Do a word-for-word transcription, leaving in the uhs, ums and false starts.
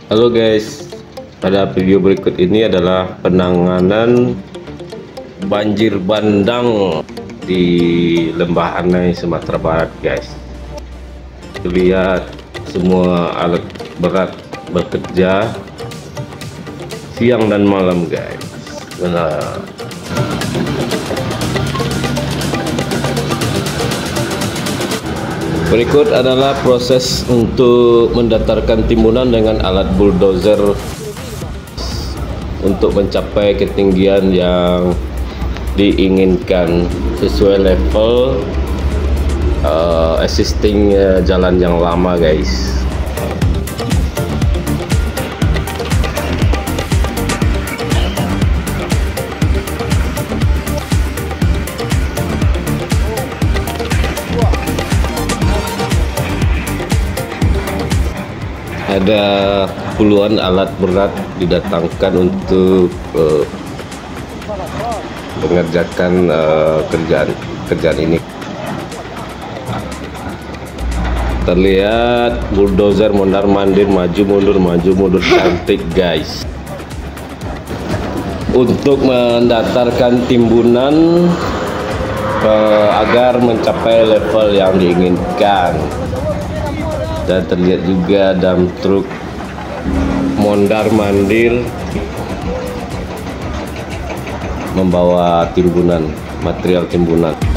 Halo guys, pada video berikut ini adalah penanganan banjir bandang di Lembah Anai, Sumatera Barat guys. Lihat semua alat berat bekerja siang dan malam guys. Nah, berikut adalah proses untuk mendatarkan timbunan dengan alat bulldozer untuk mencapai ketinggian yang diinginkan sesuai level uh, existing uh, jalan yang lama guys. Ada puluhan alat berat didatangkan untuk uh, mengerjakan uh, kerjaan kerjaan ini. Terlihat bulldozer mondar mandir, maju mundur maju mundur, cantik guys, untuk mendatarkan timbunan uh, agar mencapai level yang diinginkan. Dan terlihat juga dump truk mondar mandir membawa timbunan, material timbunan.